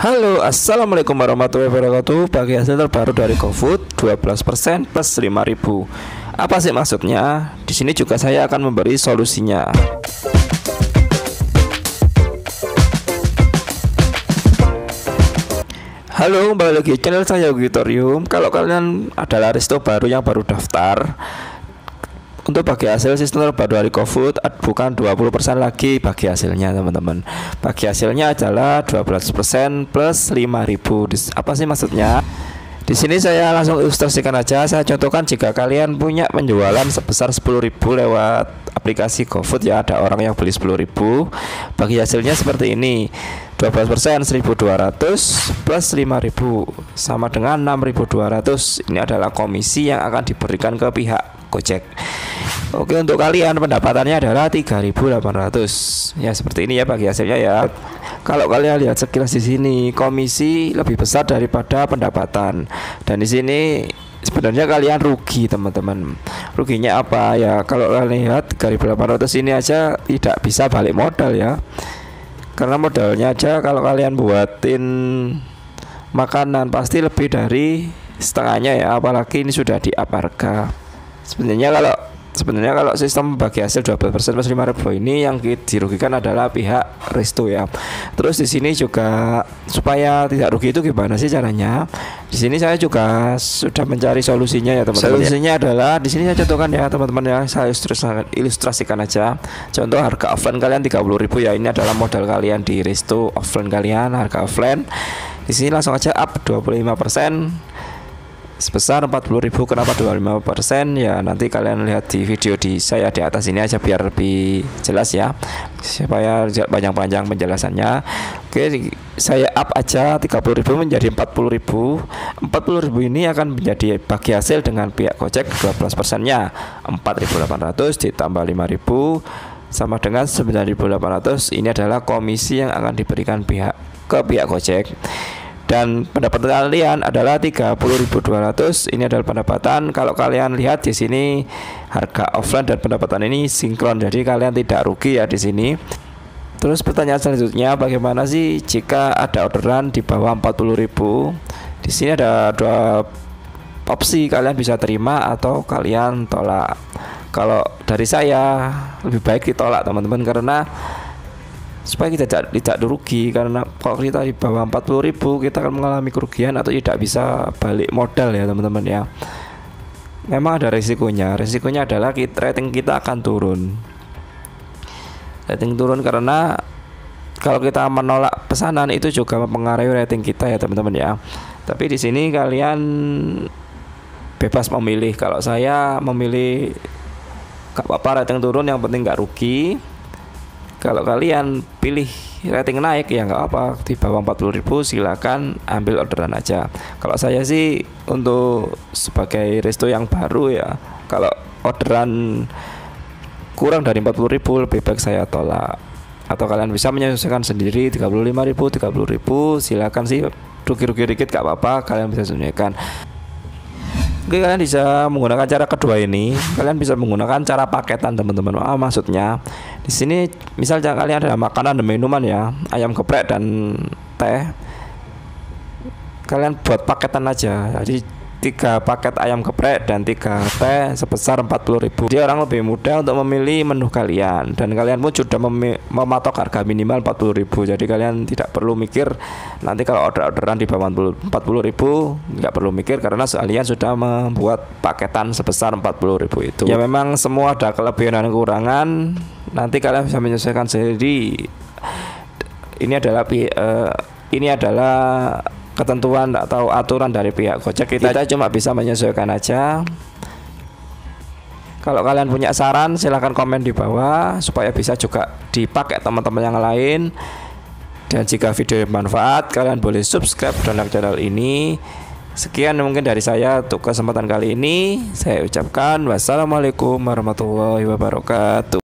Halo, assalamualaikum warahmatullahi wabarakatuh. Bagi hasil terbaru dari GoFood 12% plus 5.000. Apa sih maksudnya? Di sini juga saya akan memberi solusinya. Halo, kembali lagi channel saya Yogitorium. Kalau kalian adalah resto baru yang baru daftar, untuk bagi hasil sistem terbaru dari GoFood bukan 20% lagi bagi hasilnya, teman-teman. Bagi hasilnya adalah 12% plus 5.000. Apa sih maksudnya? Di sini saya langsung ilustrasikan aja. Saya contohkan jika kalian punya penjualan sebesar 10.000 lewat aplikasi GoFood, ya ada orang yang beli 10.000. Bagi hasilnya seperti ini. 12% 1.200 plus 5.000 sama dengan 6.200. Ini adalah komisi yang akan diberikan ke pihak Gojek. Oke, untuk kalian pendapatannya adalah 3.800. Ya seperti ini ya bagi hasilnya ya. Kalau kalian lihat sekilas di sini, komisi lebih besar daripada pendapatan. Dan di sini sebenarnya kalian rugi, teman-teman. Ruginya apa ya? Kalau kalian lihat 3.800 ini aja tidak bisa balik modal ya. Karena modalnya aja kalau kalian buatin makanan pasti lebih dari setengahnya ya, apalagi ini sudah di up harga. Sebenarnya kalau sistem bagi hasil 12% plus 5.000 ini yang dirugikan adalah pihak resto ya. Terus di sini juga supaya tidak rugi itu gimana sih caranya? Di sini saya juga sudah mencari solusinya ya, teman-teman. Solusinya adalah di sini saya contohkan ya, teman-teman ya. Saya ilustrasikan aja. Contoh harga offline kalian 30.000 ya. Ini adalah modal kalian di resto offline kalian, harga offline. Di sini langsung aja up 25%. Sebesar 40.000. Kenapa 25%? Ya nanti kalian lihat di video di saya di atas ini aja biar lebih jelas ya, supaya panjang-panjang penjelasannya. Oke, saya up aja 30.000 menjadi 40.000. 40.000 ini akan menjadi bagi hasil dengan pihak Gojek 12%-nya 4.800 ditambah 5.000 sama dengan 9.800. Ini adalah komisi yang akan diberikan ke pihak Gojek. Dan pendapatan kalian adalah 30.200. Ini adalah pendapatan. Kalau kalian lihat di sini harga offline dan pendapatan ini sinkron, jadi kalian tidak rugi ya di sini. Terus pertanyaan selanjutnya, bagaimana sih jika ada orderan di bawah 40.000? Di sini ada dua opsi, kalian bisa terima atau kalian tolak. Kalau dari saya lebih baik ditolak, teman-teman, karena supaya kita tidak rugi. Karena kalau kita di bawah 40.000 kita akan mengalami kerugian atau tidak bisa balik modal ya, teman-teman ya. Memang ada resikonya. Resikonya adalah rating kita akan turun. Rating turun karena kalau kita menolak pesanan itu juga mempengaruhi rating kita ya, teman-teman ya. Tapi di sini kalian bebas memilih. Kalau saya memilih gak apa-apa rating turun, yang penting gak rugi. Kalau kalian pilih rating naik ya nggak apa, di bawah 40.000 silakan ambil orderan aja. Kalau saya sih untuk sebagai resto yang baru ya, kalau orderan kurang dari 40.000 lebih baik saya tolak. Atau kalian bisa menyesuaikan sendiri 35.000, 30.000 silakan sih, rugi-rugi dikit gak apa-apa, kalian bisa sesuaikan. Oke, kalian bisa menggunakan cara kedua ini. Kalian bisa menggunakan cara paketan, teman-teman. Maksudnya di sini misalnya kalian ada makanan dan minuman ya, ayam geprek dan teh. Kalian buat paketan aja. Jadi 3 paket ayam geprek dan 3 teh sebesar 40.000. Jadi orang lebih mudah untuk memilih menu kalian, dan kalian pun sudah mematok harga minimal 40.000. Jadi kalian tidak perlu mikir nanti kalau orderan di bawah 40.000, nggak perlu mikir karena kalian sudah membuat paketan sebesar 40.000 itu. Ya memang semua ada kelebihan dan kekurangan. Nanti kalian bisa menyesuaikan sendiri. Ini adalah ketentuan atau aturan dari pihak Gojek. Kita cuma bisa menyesuaikan aja. Kalau kalian punya saran silahkan komen di bawah supaya bisa juga dipakai teman-teman yang lain. Dan jika video bermanfaat, kalian boleh subscribe dan like channel ini. Sekian mungkin dari saya untuk kesempatan kali ini. Saya ucapkan wassalamualaikum warahmatullahi wabarakatuh.